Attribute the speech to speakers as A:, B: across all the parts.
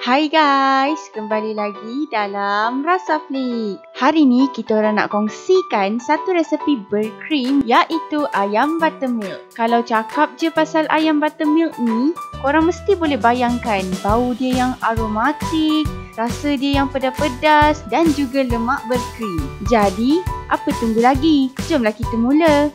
A: Hai guys, kembali lagi dalam Rasa Flik. Hari ni kita orang nak kongsikan satu resepi berkrim iaitu ayam buttermilk. Kalau cakap je pasal ayam buttermilk ni, korang mesti boleh bayangkan bau dia yang aromatik, rasa dia yang pedas-pedas dan juga lemak berkrim. Jadi, apa tunggu lagi? Jomlah kita mula.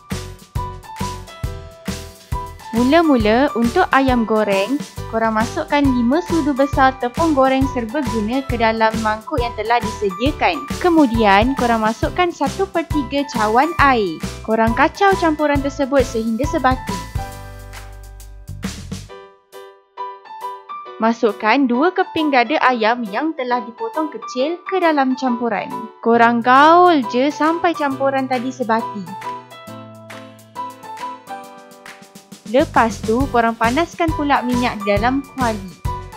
A: Mula-mula untuk ayam goreng, korang masukkan 5 sudu besar tepung goreng serbaguna ke dalam mangkuk yang telah disediakan. Kemudian, korang masukkan 1/3 cawan air. Korang kacau campuran tersebut sehingga sebati. Masukkan 2 keping dada ayam yang telah dipotong kecil ke dalam campuran. Korang gaul je sampai campuran tadi sebati. Lepas tu, korang panaskan pula minyak di dalam kuali.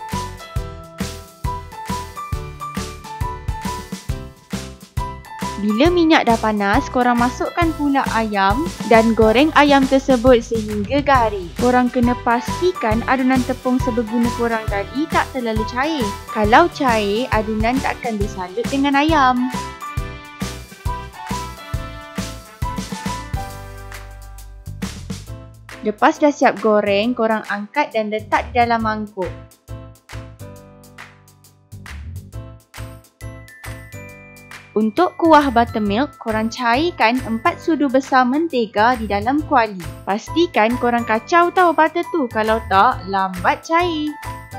A: Bila minyak dah panas, korang masukkan pula ayam dan goreng ayam tersebut sehingga garing. Korang kena pastikan adunan tepung serbaguna korang tadi tak terlalu cair. Kalau cair, adunan tak akan bersalut dengan ayam. Lepas dah siap goreng, korang angkat dan letak di dalam mangkuk. Untuk kuah buttermilk, korang cairkan 4 sudu besar mentega di dalam kuali. Pastikan korang kacau tau butter tu, kalau tak, lambat cair.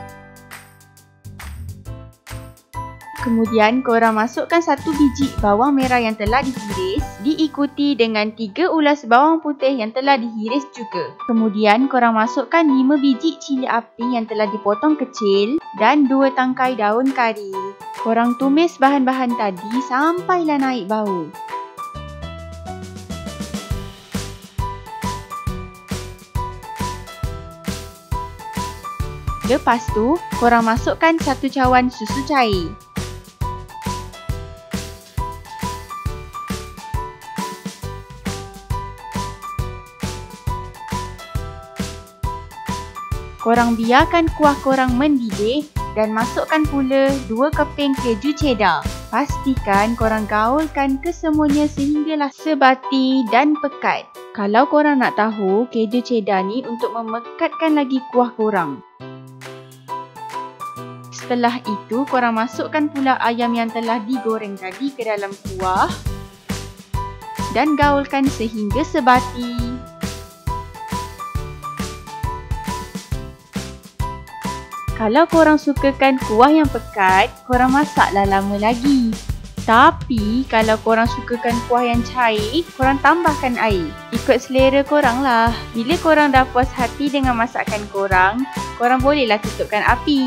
A: Kemudian korang masukkan 1 biji bawang merah yang telah dihiris, diikuti dengan 3 ulas bawang putih yang telah dihiris juga. Kemudian korang masukkan 5 biji cili api yang telah dipotong kecil dan 2 tangkai daun kari. Korang tumis bahan-bahan tadi sampailah naik bau. Lepas tu, korang masukkan 1 cawan susu cair. Korang biarkan kuah korang mendidih dan masukkan pula 2 keping keju cheddar. Pastikan korang gaulkan kesemuanya sehinggalah sebati dan pekat. Kalau korang nak tahu, keju cheddar ni untuk memekatkan lagi kuah korang. Setelah itu, korang masukkan pula ayam yang telah digoreng tadi ke dalam kuah dan gaulkan sehingga sebati. Kalau korang sukakan kuah yang pekat, korang masaklah lama lagi. Tapi, kalau korang sukakan kuah yang cair, korang tambahkan air. Ikut selera korang lah. Bila korang dah puas hati dengan masakan korang, korang bolehlah tutupkan api.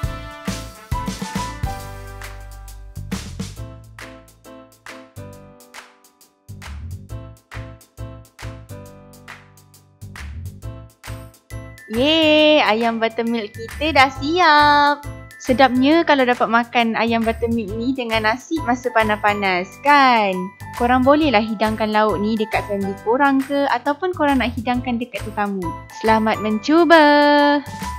A: Yeay, ayam buttermilk kita dah siap. Sedapnya kalau dapat makan ayam buttermilk ni dengan nasi masa panas-panas, kan? Korang bolehlah hidangkan lauk ni dekat family korang ke ataupun korang nak hidangkan dekat tetamu. Selamat mencuba!